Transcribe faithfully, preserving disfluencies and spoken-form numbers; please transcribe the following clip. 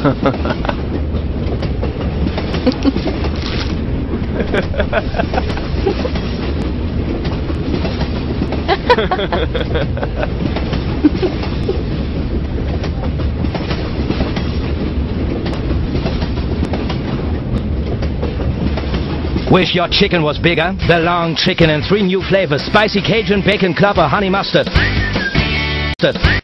Wish your chicken was bigger. The long chicken and three new flavors: spicy Cajun, bacon club, or honey mustard.